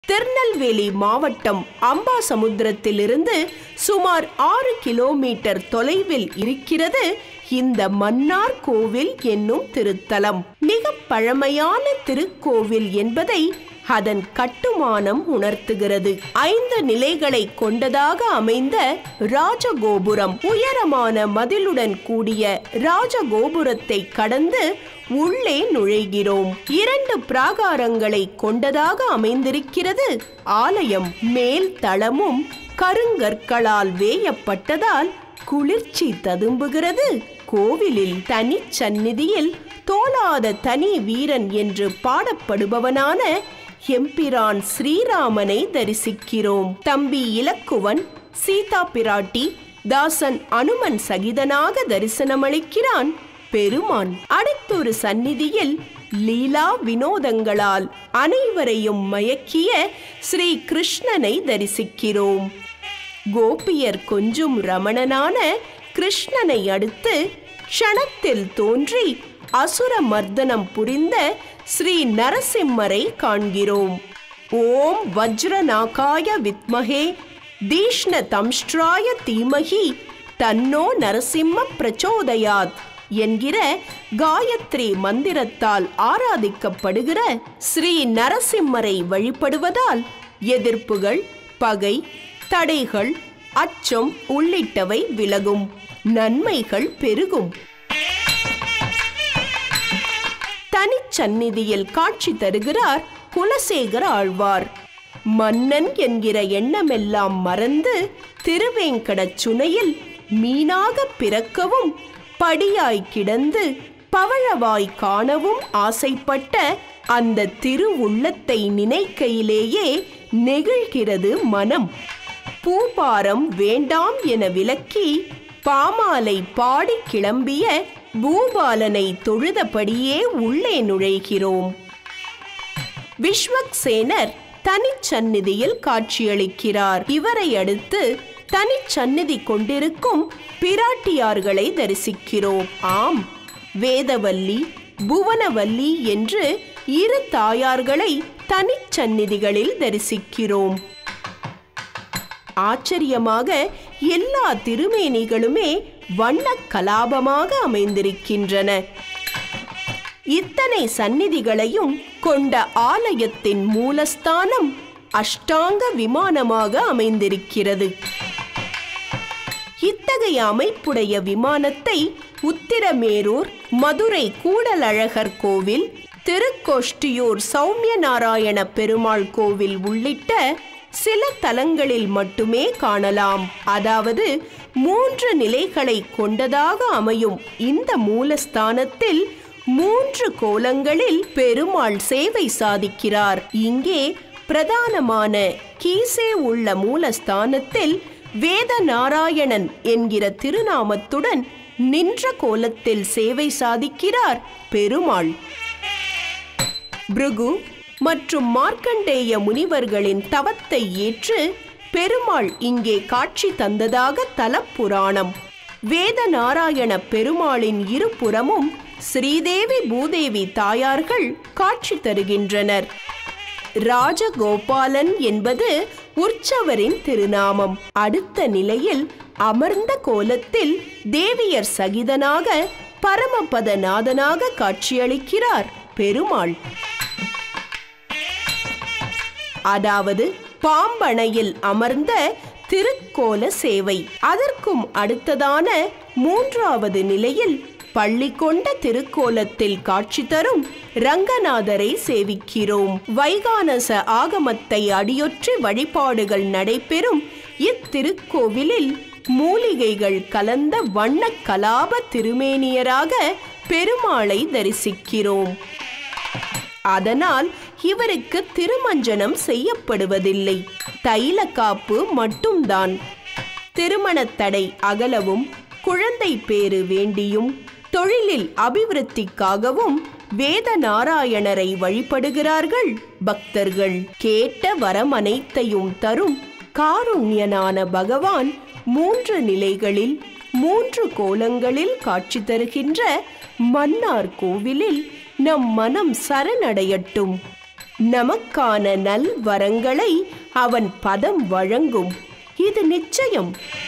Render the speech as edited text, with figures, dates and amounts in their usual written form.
திருநெல்வேலி மாவட்டம் அம்பாசமுத்திரத்திலிருந்து சுமார் 6 கிலோமீட்டர் தொலைவில் இருக்கிறது இந்த மன்னார் கோவில் என்னும் திருத்தலம். மிக பழமையான திருக்கோவில் என்பதை அதன் கட்டுமானம் உணர்த்துகிறது. 5 நிலைகளை கொண்டதாக அமைந்த ராஜகோபுரம். உயரமான மதிலுடன் கூடிய ராஜகோபுரத்தை கடந்து உள்ளே நுழைகிறோம். 2 பிராகாரங்களை கொண்டதாக அமைந்திருக்கிறது ஆலயம். மேல் தளமும் கருங்கற்களால் வேயப்பட்டதால் குளிர்ச்சி ததும்புகிறது. கோவிலில் தனி சந்நிதியில் தோலாத தனி வீரன் என்று பாடப்படுபவனான எம்பிரான் ஸ்ரீராமனை தரிசிக்கிறோம். தம்பி இலக்குவன் சீதா பிராட்டி தாசன் அனுமன் சகிதனாக தரிசனமளிக்கிறான் பெருமான். அடுத்தொரு சந்நிதியில் லீலா வினோதங்களால் அனைவரையும் மயக்கிய ஸ்ரீ கிருஷ்ணனை தரிசிக்கிறோம். கோபியர் கொஞ்சும் ரமணனான கிருஷ்ணனை அடுத்து க்ஷணத்தில் தோன்றி அசுர மர்தனம் புரிந்த ஸ்ரீ நரசிம்மரை காண்கிறோம். ஓம் வஜ்ரநாகாய வித்மஹே தீஷ்ண தம்ஷ்ட்ராய தீமஹி தன்னோ நரசிம்ம பிரச்சோதயாத் என்கிற காயத்ரி மந்திரத்தால் ஆராதிக்கப்படுகிற ஸ்ரீ நரசிம்மரை வழிபடுவதால் எதிர்ப்புகள், பகை, தடைகள், அச்சம் உள்ளிட்டவை விலகும், நன்மைகள் பெருகும். தனிச்சந்நிதியில் காட்சி தருகிறார் குலசேகர ஆழ்வார். மன்னன் என்கிற எண்ணமெல்லாம் மறந்து திருவேங்கடச் சுனையில் மீனாக பிறக்கவும் படியாய் கிடந்து பவழவாய் காணவும் ஆசைப்பட்ட அந்த திருவுள்ளத்தை நினைக்கையிலேயே நெகிழ்கிறது மனம். பூபாரம் வேண்டாம் என விலக்கி பாமாலை பாடி கிளம்பிய பூபாலனை தொழுதபடியே உள்ளே நுழைகிறோம். விஸ்வக்சேனர் தனிச்சந்நிதியில் காட்சியளிக்கிறார். இவரை அடுத்து தனிச்சந்நிதி கொண்டிருக்கும் பிராட்டியார்களை தரிசிக்கிறோம். ஆம், வேதவல்லி, புவனவல்லி என்று 2 தாயார்களை தனிச்சந்நிதிகளில் தரிசிக்கிறோம். ஆச்சரியமாக எல்லா திருமேனிகளுமே வண்ண கலாபமாக அமைந்திருக்கின்றன. இத்தனை சந்நிதிகளையும் கொண்ட ஆலயத்தின் மூலஸ்தானம் அஷ்டாங்க விமானமாக அமைந்திருக்கிறது. இத்தகைய அமைப்புடைய விமானத்தை உத்திரமேரூர், மதுரை கூடலழகர் கோவில், திருக்கோஷ்டியூர் சௌமியநாராயண பெருமாள் கோவில் உள்ளிட்ட சில தலங்களில் மட்டுமே காணலாம். அதாவது 3 நிலைகளை கொண்டதாக அமையும் இந்த மூலஸ்தானத்தில் 3 கோலங்களில் பெருமாள் சேவை சாதிக்கிறார். இங்கே பிரதானமான கீசே உள்ள மூலஸ்தானத்தில் வேதநாராயணன் என்கிற திருநாமத்துடன் நின்ற கோலத்தில் சேவை சாதிக்கிறார் பெருமாள். பிருகு மற்றும் மார்க்கண்டேய முனிவர்களின் தவத்தை ஏற்று பெருமாள் இங்கே காட்சி தந்ததாக தலப்புராணம். வேதநாராயண பெருமாளின் இருபுறமும் ஸ்ரீதேவி பூதேவி தாயார்கள் காட்சி தருகின்றனர். ராஜகோபாலன் என்பது உற்சவரின் திருநாமம். அடுத்த நிலையில் அமர்ந்த கோலத்தில் தேவியர் சகிதனாக பரமபதநாதனாக காட்சியளிக்கிறார் பெருமாள். அதாவது பாம்பணையில் அமர்ந்த திருக்கோல சேவை. அதற்கும் அடுத்ததான 3வது நிலையில் பள்ளி கொண்ட திருக்கோலத்தில் காட்சி தரும் ரங்கநாதரை சேவிக்கிறோம். வைகானச ஆகமத்தை அடியொற்றி வழிபாடுகள் நடைபெறும் இத்திருக்கோவிலில் மூலிகைகள் கலந்த வண்ண கலாப திருமேனியராக பெருமாளை தரிசிக்கிறோம். அதனால் இவருக்கு திருமஞ்சனம் செய்யப்படுவதில்லை, தைல காப்பு மட்டும்தான். திருமணத் தடை அகலவும், குழந்தை பேறு வேண்டியும், தொழிலில் அபிவிருத்திக்காகவும் வேதநாராயணரை வழிபடுகிறார்கள் பக்தர்கள். கேட்ட வரம் அனைத்தையும் தரும் காருண்யனான பகவான் 3 நிலைகளில் 3 கோலங்களில் காட்சி தருகின்ற மன்னார் கோவிலில் நம் மனம் சரணடையட்டும். நமக்கான நல் வரங்களை அவன் பதம் வழங்கும். இது நிச்சயம்.